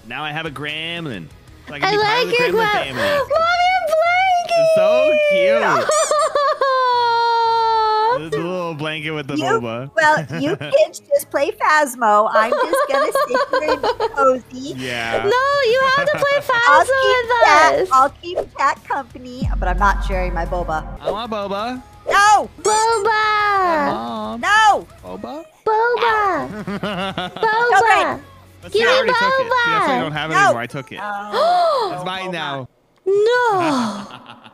Now I have a gremlin. So I I like your gremlin family. Mommy, a blanket. It's so cute. The little blanket with the boba. Well, you kids just play Phasmo. I'm just gonna sit here and be cozy. Yeah. No, you have to play Phasmo with us. I'll keep Cat company, but I'm not sharing my boba. I want boba. No! Boba. Mom. No! Boba? Boba. Boba. But Give see, I me already took it. See, that's why I boba. don't have it No. anymore. I took it. Oh, It's mine now. No.